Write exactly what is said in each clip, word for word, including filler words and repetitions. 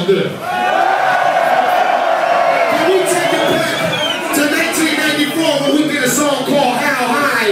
like this. Can we take it back to nineteen ninety-four when we did a song called How High?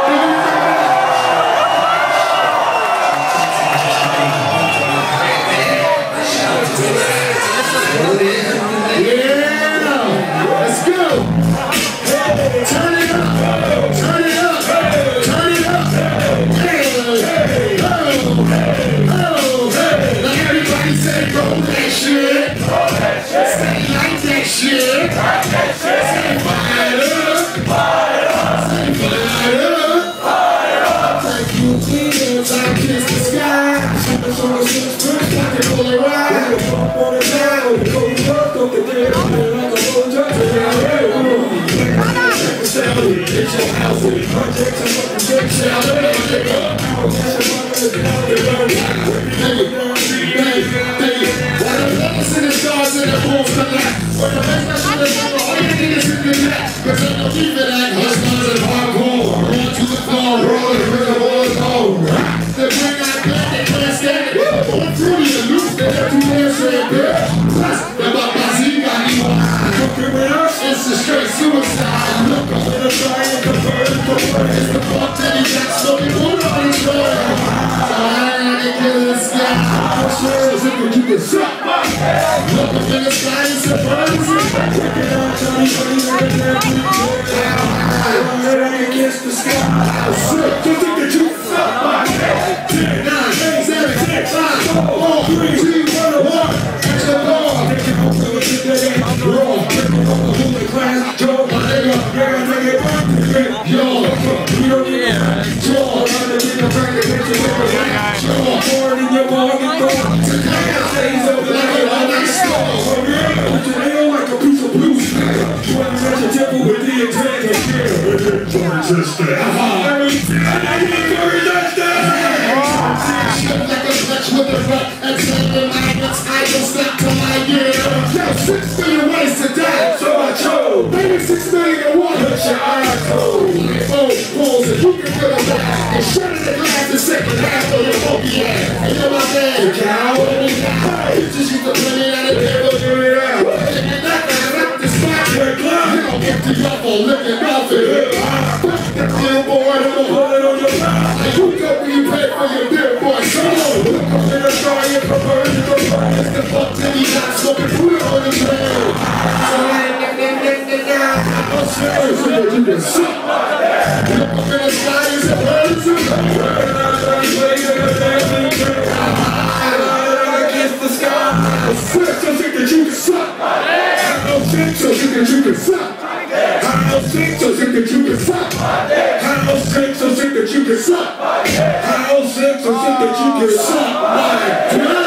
Yeah, let's go. Turn it up, turn it up, turn it up. Hey, oh, oh, now everybody say roll that shit. Say like that shit. Say fire up, fire up, say fire up. Thank you, Jesus, I kiss the sky. It's on the six foot, I can hold it right. Up on the down, go up, go get there, like a whole judge. It's your house with the projects and fucking checks out. In the stars in the wolves collect. When the best I should have done, all you need is in the net. Cause ain't no keep it at hustlers and hardcore. Run to the floor, roll it with the boys home. They bring out blood, they can't stand it. One through you loose, they have two hands straight there. Plus, they're about my Z got you. It's a straight suicide. Look up in the sky and convert it to work. It's the fuck that he got smoking wood on his door. So I ain't to kill this guy. For sure, is it that you can suck my head? Look up in the sky and surprise me. Check it out, Johnny, Johnny, right there. I'm against the sky. Just think that you can suck my head. ten, nine, eight, seven, six, five, four, three, two, one. Catch the ball. Take it home to the today. Roll. Class, Joe, my nigga, yeah, nigga, yo, we don't need a Joe, I'm gonna get a track of pictures with a light. Joe, born in your bargain door. Today, I stays up like a nice store. Put your nail like a piece of blue steel. You wanna touch a temple with the intent of fear. Just that. I need to resist that. Shit like a flesh with a rut. And seven magnets, I don't stop till I get up. Yo, six million ways to die. So I chose. Maybe six million and one. Put your eyes closed. Oh, pulls and you can feel the back. And shut it the glass the second half of your funky ass. And you're my man. You coward. You just used to put it out of there, but you're it out. And you're not gonna rock the spot. You're a clown. You don't get the yellow looking off it. The billboard, I'm gonna put it on your mouth. And you go when you pay for your beer, boy. Come on. Look up in the sky and prefer to go back. It's the fuck that he got smoking food on the trail. So I ain't I'm serious, so that you can suck my head. Look up in the sky and say, where's the against the sky. I'm sick, so sick that you can suck my head. I'm sick, so sick that you can suck my head. I'm sick, so sick that you can suck my head. I'm sick, so sick that you can suck my head. I'm sick, so sick that you can suck my head.